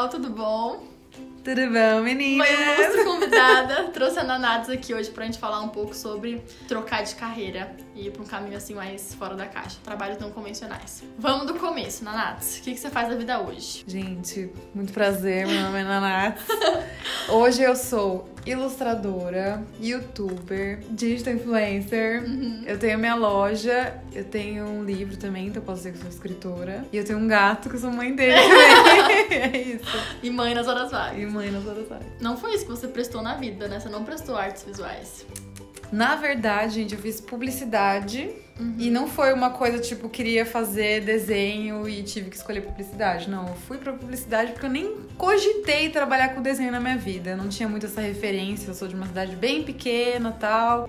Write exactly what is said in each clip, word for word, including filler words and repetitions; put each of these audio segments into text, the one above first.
pessoal, tudo bom? Tudo bom, meninas? Foi uma ilustre convidada, trouxe a Nanatos aqui hoje pra gente falar um pouco sobre trocar de carreira e ir pra um caminho assim mais fora da caixa, trabalhos não convencionais. Vamos do começo, Nanatos. O que, que você faz da vida hoje? Gente, muito prazer, meu nome é Nanatos. Hoje eu sou ilustradora, youtuber, digital influencer, Uhum. eu tenho minha loja, eu tenho um livro também, então eu posso dizer que sou escritora, e eu tenho um gato que eu sou mãe dele também. É isso. E mãe nas horas vagas. E mãe nas horas vagas. Não foi isso que você prestou na vida, né? Você não prestou artes visuais. Na verdade, gente, eu fiz publicidade. Uhum. E não foi uma coisa, tipo, queria fazer desenho e tive que escolher publicidade. Não, eu fui pra publicidade porque eu nem cogitei trabalhar com desenho na minha vida. Eu não tinha muito essa referência. Eu sou de uma cidade bem pequena e tal.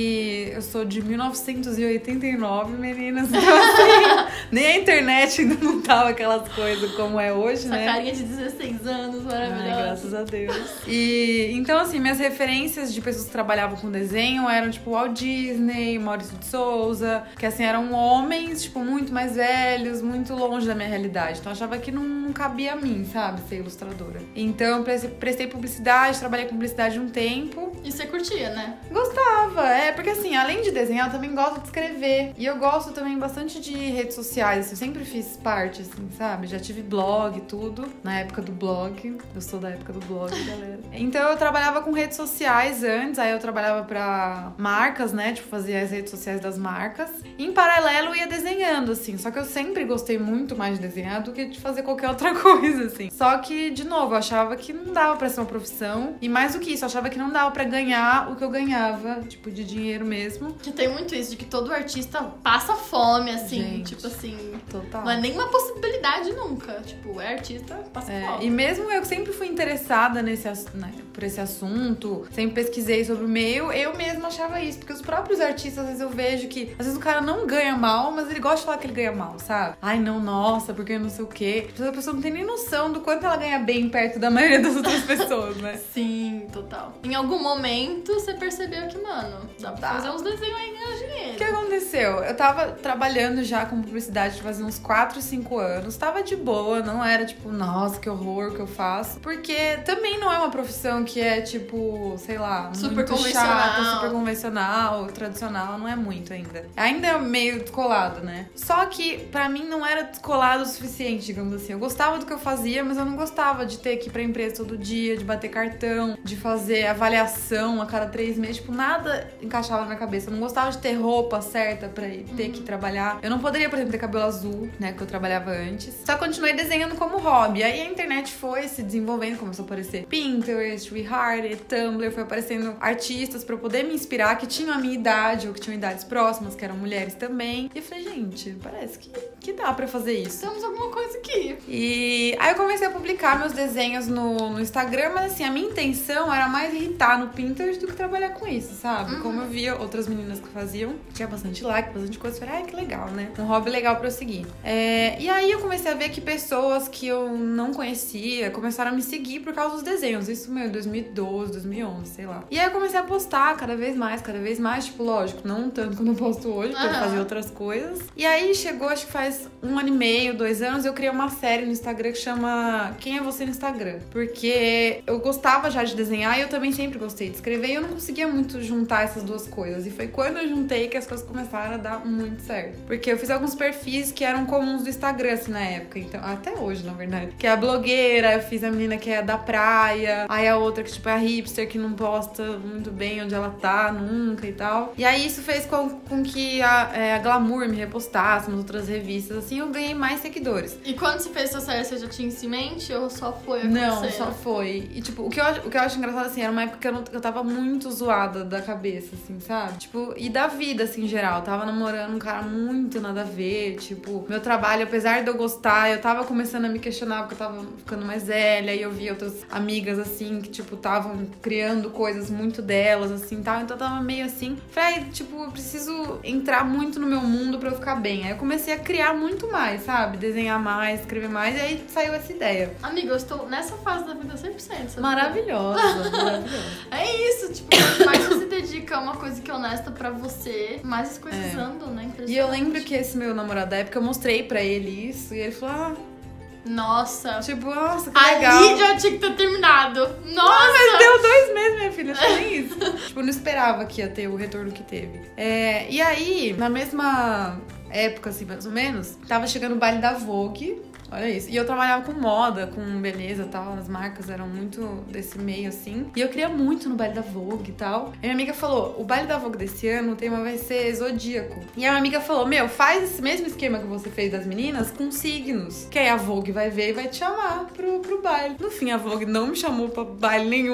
E eu sou de mil novecentos e oitenta e nove, meninas. Então, assim, nem a internet ainda não tava aquelas coisas como é hoje, Essa né? carinha de dezesseis anos, maravilhosa. Ai, graças a Deus. E então, assim, minhas referências de pessoas que trabalhavam com desenho eram, tipo, Walt Disney, Maurício de Souza, que, assim, eram homens, tipo, muito mais velhos, muito longe da minha realidade. Então, eu achava que não, não cabia a mim, sabe, ser ilustradora. Então, eu prestei, prestei publicidade, trabalhei com publicidade um tempo. E você curtia, né? Gostava, é, porque, assim, além de desenhar, eu também gosto de escrever. E eu gosto também bastante de redes sociais, assim, eu sempre fiz parte, assim, sabe? Já tive blog e tudo, na época do blog. Eu sou da época do blog, galera. Então, eu trabalhava com redes sociais antes, aí eu trabalhava pra marcas, né? Tipo, fazia as redes sociais das marcas. Em paralelo, eu ia desenhando, assim. Só que eu sempre gostei muito mais de desenhar do que de fazer qualquer outra coisa, assim. Só que, de novo, eu achava que não dava pra ser uma profissão. E mais do que isso, eu achava que não dava pra ganhar o que eu ganhava, tipo, de dinheiro mesmo. Que tem muito isso, de que todo artista passa fome, assim. Gente, tipo assim, total. não é nenhuma possibilidade nunca. Tipo, é artista, passa É, fome. e mesmo eu que sempre fui interessada nesse, né, por esse assunto, sempre pesquisei sobre o meio, eu mesma achava isso. Porque os próprios artistas, às vezes eu vejo que, às vezes o cara não ganha mal, mas ele gosta de falar que ele ganha mal, sabe? Ai, não, nossa, porque não sei o quê. A pessoa não tem nem noção do quanto ela ganha bem perto da maioria das outras pessoas, né? Sim, total. Em algum momento você percebeu que, mano, dá pra Dá. fazer uns desenhos aí e ganhar dinheiro. O que aconteceu? Eu tava trabalhando já com publicidade fazia uns quatro, cinco anos. Tava de boa, não era tipo, nossa, que horror que eu faço. Porque também não é uma profissão que é tipo, sei lá, Super muito convencional. chata, super convencional, tradicional, não é muito ainda. Ainda é meio descolado, né? Só que pra mim não era descolado o suficiente, digamos assim. Eu gostava do que eu fazia, mas eu não gostava de ter que ir pra empresa todo dia, de bater cartão, de fazer avaliação a cada três meses. Tipo, nada encaixava na minha cabeça. Eu não gostava de ter roupa certa pra ir, ter Uhum. que trabalhar. Eu não poderia, por exemplo, ter cabelo azul, né? Que eu trabalhava antes. Só continuei desenhando como hobby. Aí a internet foi se desenvolvendo, começou a aparecer Pinterest, Rehearted, Tumblr, foi aparecendo artistas pra eu poder me inspirar que tinham a minha idade ou que tinham idades próximas, que eram mulheres também. E eu falei, gente, parece que, que dá pra fazer isso. Temos alguma coisa aqui. E aí eu comecei a publicar meus desenhos no, no Instagram, mas assim, a minha intenção era mais irritar no Pinterest do que trabalhar com isso, sabe? Uhum. Como eu via outras meninas que faziam, tinha bastante like, bastante coisa, eu falei, ai, que legal, né? Um hobby legal pra eu seguir. É, e aí eu comecei a ver que pessoas que eu não conhecia começaram a me seguir por causa dos desenhos. Isso, meu, em dois mil e doze, dois mil e onze, sei lá. E aí eu comecei a postar cada vez mais, cada vez mais, tipo, lógico, não tanto quanto eu posto hoje, porque eu Aham. fazia outras coisas. E aí chegou, acho que faz um ano e meio, dois anos, eu criei uma série no Instagram que chama Quem é Você no Instagram? Porque eu gostava já de desenhar e eu também sempre gostei de escrever e eu não conseguia muito juntar essas duas coisas. E foi quando eu juntei que as coisas começaram a dar muito certo. Porque eu fiz alguns perfis que eram comuns do Instagram, assim, na época. Então, até hoje, na verdade. Que é a blogueira, eu fiz a menina que é da praia, aí a outra que, tipo, é a hipster, que não posta muito bem onde ela tá, nunca e tal. E aí isso fez com, com que a, é, a Glamour me repostasse nas outras revistas, assim, eu ganhei mais seguidores. E quando você fez sua série, você já tinha isso em mente ou só foi Não, acontecendo? só foi. E, tipo, o que, eu, acho- o que eu acho engraçado, assim, era uma época que eu, não, eu tava muito zoada da cabeça, assim, sabe? Tipo, e da vida, assim, em geral. Eu tava namorando um cara muito nada a ver, tipo, meu trabalho, apesar de eu gostar, eu tava começando a me questionar porque eu tava ficando mais velha e eu via outras amigas, assim, que, tipo, estavam criando coisas muito delas, assim, tal. Então eu tava meio assim. Falei, ai, tipo, eu preciso entrar muito no meu mundo pra eu ficar bem. Aí eu comecei a criar muito mais, sabe? Desenhar mais, escrever mais, e aí saiu essa ideia. Amiga, eu estou nessa fase da vida cem por cento. sabe? Maravilhosa, maravilhosa. É isso, tipo, quanto mais você se dedica a uma coisa que é honesta pra você, mais as coisas É. andam, né? E eu lembro que esse meu namorado da época, eu mostrei pra ele isso, e ele falou, ah, Nossa. Tipo, nossa, que Ali legal. já tinha que ter terminado. Nossa! Não, mas deu dois meses, minha filha, acho que nem isso. Tipo, eu não esperava que ia ter o retorno que teve. É, e aí, na mesma época, assim, mais ou menos, tava chegando o baile da Vogue. Olha isso. E eu trabalhava com moda, com beleza e tal. As marcas eram muito desse meio, assim. E eu queria muito no baile da Vogue e tal. E minha amiga falou, o baile da Vogue desse ano, o tema vai ser zodíaco. E a minha amiga falou, meu, faz esse mesmo esquema que você fez das meninas com signos. Que aí a Vogue vai ver e vai te chamar pro, pro baile. No fim, a Vogue não me chamou pra baile nenhum.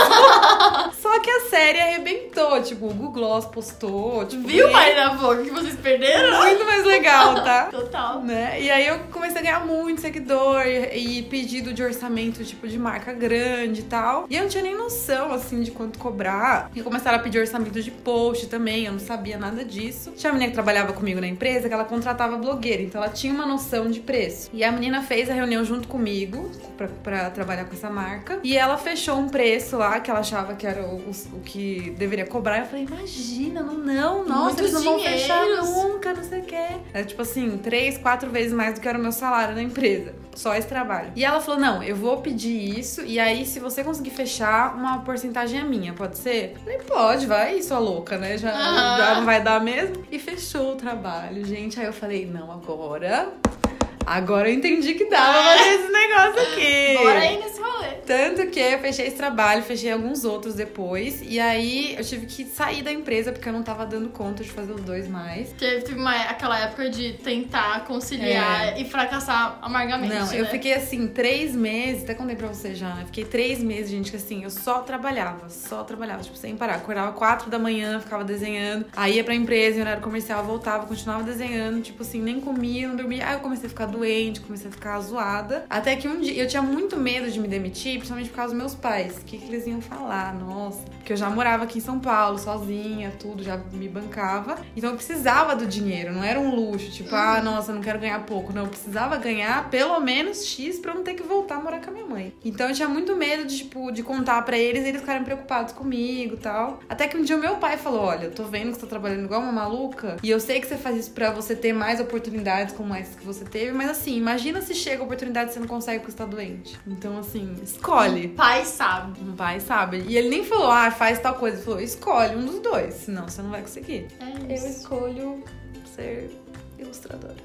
Só que a série arrebentou. Tipo, o Google Gloss postou. Tipo, Viu o baile da Vogue que vocês perderam? Muito mais legal, tá? Total. Né? E aí eu comecei a ganhar muito muito seguidor e, e pedido de orçamento, tipo, de marca grande e tal. E eu não tinha nem noção, assim, de quanto cobrar. E começaram a pedir orçamento de post também, eu não sabia nada disso. Tinha uma menina que trabalhava comigo na empresa que ela contratava blogueira, então ela tinha uma noção de preço. E a menina fez a reunião junto comigo pra, pra trabalhar com essa marca. E ela fechou um preço lá que ela achava que era o, o, o que deveria cobrar. Eu falei, imagina, não, não, nossa, Muitos eles não vão fechar dinheiros. nunca, não sei o quê. É tipo assim, três, quatro vezes mais do que era o meu salário na empresa. Só esse trabalho. E ela falou, não, eu vou pedir isso e aí se você conseguir fechar, uma porcentagem é minha, pode ser? Eu falei, pode, vai, sua louca, né? Já, Ah. já não vai dar mesmo? E fechou o trabalho, gente. Aí eu falei, não, agora... Agora eu entendi que dava pra fazer esse negócio aqui. Bora aí nesse rolê. Tanto que eu fechei esse trabalho, fechei alguns outros depois. E aí eu tive que sair da empresa porque eu não tava dando conta de fazer os dois mais. Teve, teve uma, aquela época de tentar conciliar e fracassar amargamente. Não, né? eu fiquei assim, três meses, até contei pra você já, né? Fiquei três meses, gente, que assim, eu só trabalhava, só trabalhava, tipo, sem parar. Acordava quatro da manhã, ficava desenhando. Aí ia pra empresa, em horário comercial, voltava, continuava desenhando, tipo assim, nem comia, não dormia. Aí eu comecei a ficar doente, comecei a ficar zoada. Até que um dia, eu tinha muito medo de me demitir, principalmente por causa dos meus pais. O que, que eles iam falar? Nossa. Porque eu já morava aqui em São Paulo, sozinha, tudo, já me bancava. Então eu precisava do dinheiro, não era um luxo, tipo, ah, nossa, eu não quero ganhar pouco. Não, eu precisava ganhar pelo menos X pra eu não ter que voltar a morar com a minha mãe. Então eu tinha muito medo de, tipo, de contar pra eles e eles ficarem preocupados comigo e tal. Até que um dia o meu pai falou, olha, eu tô vendo que você tá trabalhando igual uma maluca e eu sei que você faz isso pra você ter mais oportunidades como essa que você teve, mas assim, imagina se chega a oportunidade e você não consegue porque você tá doente. Então, assim, escolhe. Pai sabe. O pai sabe. E ele nem falou, ah, faz tal coisa. Ele falou, escolhe um dos dois, senão você não vai conseguir. É isso. Eu escolho ser ilustradora.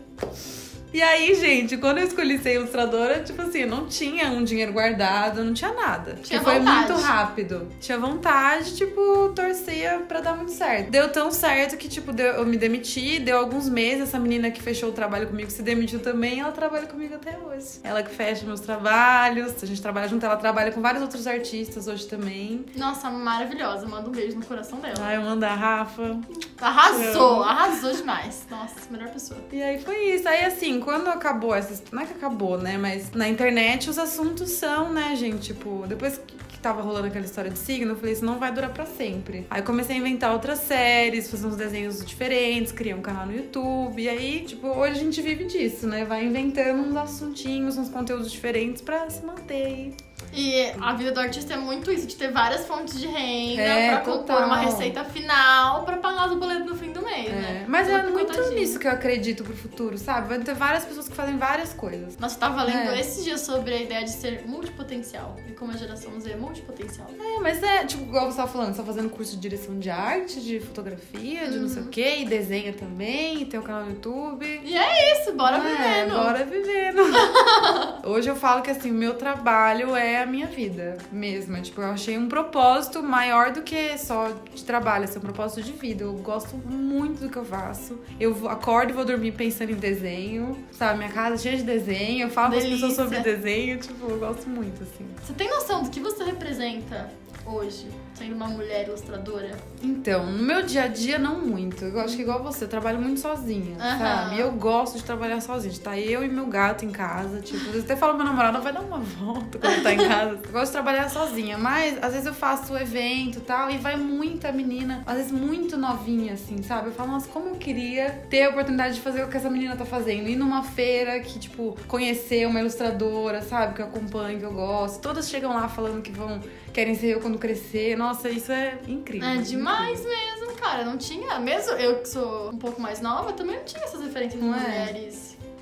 E aí, gente, quando eu escolhi ser ilustradora, tipo assim, eu não tinha um dinheiro guardado, não tinha nada. Tinha que foi vontade. muito rápido. Tinha vontade, tipo, torcia pra dar muito certo. Deu tão certo que, tipo, deu, eu me demiti, deu alguns meses, essa menina que fechou o trabalho comigo se demitiu também, ela trabalha comigo até hoje. Ela que fecha meus trabalhos, a gente trabalha junto, ela trabalha com vários outros artistas hoje também. Nossa, maravilhosa. Manda um beijo no coração dela. Ai, eu mando a Rafa. Arrasou, arrasou demais. Nossa, melhor pessoa. E aí foi isso. Aí assim, quando acabou essa... Não é que acabou, né? Mas na internet os assuntos são, né, gente? Tipo, depois que tava rolando aquela história de signo, eu falei, isso não vai durar pra sempre. Aí eu comecei a inventar outras séries, fazer uns desenhos diferentes, criei um canal no YouTube. E aí, tipo, hoje a gente vive disso, né? Vai inventando uns assuntinhos, uns conteúdos diferentes pra se manter aí. E a vida do artista é muito isso, de ter várias fontes de renda É, pra compor total. uma receita final pra pagar os boletos no fim do mês, É. né? Mas é Muito muito coitadinho. nisso que eu acredito pro futuro, sabe? Vai ter várias pessoas que fazem várias coisas. Nossa, eu tava lendo É. esses dias sobre a ideia de ser multipotencial. E como a geração Z é multipotencial. É, mas é, tipo, igual você tava falando, você tá fazendo curso de direção de arte, de fotografia, de não sei o quê, e desenha também, e tem o canal no YouTube. E é isso, bora É, vivendo. bora vivendo. Hoje eu falo que, assim, meu trabalho é a minha vida mesmo. Tipo, eu achei um propósito maior do que só de trabalho, assim, um propósito de vida. Eu gosto muito do que eu faço. Eu vou- acordo e vou dormir pensando em desenho, sabe? Minha casa é cheia de desenho, eu falo com as Delícia. pessoas sobre desenho, tipo, eu gosto muito, assim. Você tem noção do que você representa hoje, sendo uma mulher ilustradora? Então, no meu dia a dia, não muito. Eu acho que igual você, eu trabalho muito sozinha, Aham. sabe? E eu gosto de trabalhar sozinha. De estar eu e meu gato em casa. Tipo, às vezes até falo pro meu namorado, vai dar uma volta quando tá em casa. Eu gosto de trabalhar sozinha. Mas, às vezes eu faço evento e tal, e vai muita menina, às vezes muito novinha, assim, sabe? Eu falo, nossa, como eu queria ter a oportunidade de fazer o que essa menina tá fazendo. Ir numa feira que, tipo, conhecer uma ilustradora, sabe? Que eu acompanho, que eu gosto. Todas chegam lá falando que vão, querem ser eu quando crescer. Nossa, isso é incrível. É demais incrível. mesmo, cara. Não tinha. Mesmo eu que sou um pouco mais nova, também não tinha essas referências de Não é? mulheres que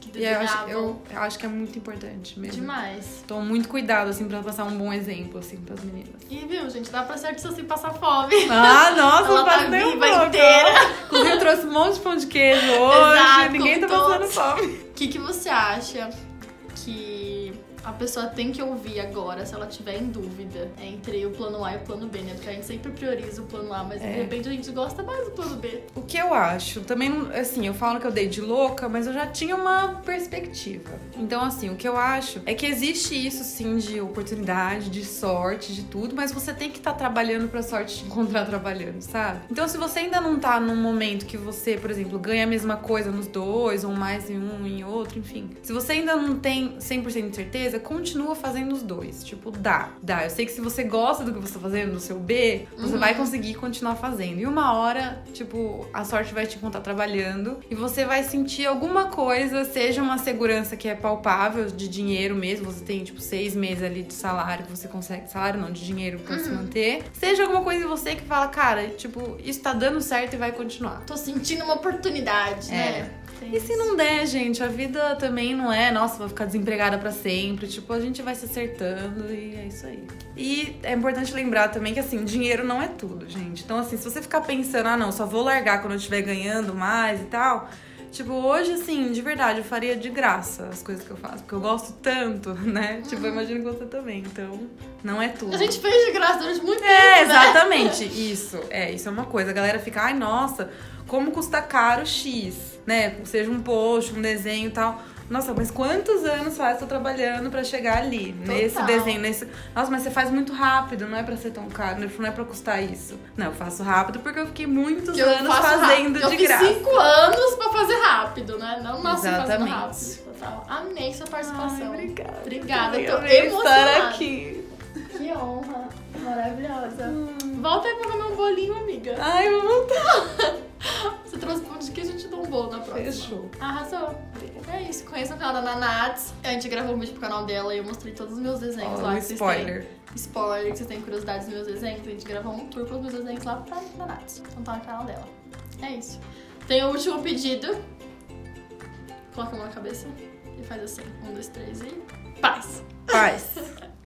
E eu acho, desenhavam. eu, eu acho que é muito importante mesmo. Demais. Tomo muito cuidado, assim, pra passar um bom exemplo, assim, pras meninas. E viu, gente, dá pra certo se assim passar fome. Ah, nossa, Ela não tá faz nem um viva pouco. inteira. Inclusive, eu trouxe um monte de pão de queijo hoje. Exato, Ninguém tá como passando todos. fome. O que, que você acha que a pessoa tem que ouvir agora, se ela tiver em dúvida, entre o plano A e o plano B, né? Porque a gente sempre prioriza o plano A, mas É. de repente a gente gosta mais do plano B. O que eu acho, também, não- assim, eu falo que eu dei de louca, mas eu já tinha uma perspectiva. Então, assim, o que eu acho é que existe isso, sim, de oportunidade, de sorte, de tudo, mas você tem que estar trabalhando pra sorte te encontrar trabalhando, sabe? Então, se você ainda não tá num momento que você, por exemplo, ganha a mesma coisa nos dois, ou mais em um, em outro, enfim. Se você ainda não tem cem por cento de certeza, continua fazendo os dois. Tipo, dá, dá. Eu sei que se você gosta do que você tá fazendo no seu B, você Uhum. vai conseguir continuar fazendo. E uma hora, tipo, a sorte vai te encontrar trabalhando e você vai sentir alguma coisa, seja uma segurança que é palpável, de dinheiro mesmo, você tem, tipo, seis meses ali de salário que você consegue, salário não, de dinheiro pra se manter. Seja alguma coisa em você que fala, cara, tipo, isso tá dando certo e vai continuar. Tô sentindo uma oportunidade, É. né? Tem E se isso. não der, gente, a vida também não é, nossa, vou ficar desempregada pra sempre. Tipo, a gente vai se acertando e é isso aí. E é importante lembrar também que, assim, dinheiro não é tudo, gente. Então, assim, se você ficar pensando, ah, não, só vou largar quando eu estiver ganhando mais e tal. Tipo, hoje, assim, de verdade, eu faria de graça as coisas que eu faço. Porque eu gosto tanto, né? Tipo, eu imagino que você também. Então, não é tudo. A gente fez de graça durante muito tempo, É, né? exatamente. Isso. É, isso é uma coisa. A galera fica, ai, nossa, como custa caro X, né? Seja um post, um desenho e tal. Nossa, mas quantos anos faz tô trabalhando pra chegar ali? Nesse Total. desenho, nesse... Nossa, mas você faz muito rápido, não é pra ser tão caro, não é pra custar isso. Não, eu faço rápido porque eu fiquei muitos Que eu anos faço fazendo rápido. de Eu fiz graça. cinco anos pra fazer rápido, né? Não nasci fazendo Exatamente. rápido. Total. Amei sua participação. Ai, obrigada. Obrigada, Eu tô amei emocionada. estar aqui. Que honra. Maravilhosa. Volta aí pra comer um bolinho, amiga. Ai, vou voltar. Você trouxe pão de queijo, eu te dou um bolo na próxima. Fechou. Arrasou. É isso. Conheça o canal da Nanats. A gente gravou um vídeo pro canal dela e eu mostrei todos os meus desenhos Ó, lá. um que vocês spoiler. têm. Spoiler, que vocês têm curiosidade dos meus desenhos. A gente gravou um tour pelos meus desenhos lá pra Nanats. Então tá no canal dela. É isso. Tem o último pedido. Coloca a mão na cabeça e faz assim. Um, dois, três e... Paz! Paz.